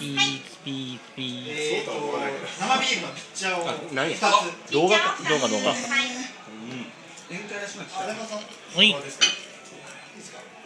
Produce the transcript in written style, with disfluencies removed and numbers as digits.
ーピー。 生ビールのピッチャーを何 2つ。 動画。 宴会らしくなってきた。 はい。 いいですか？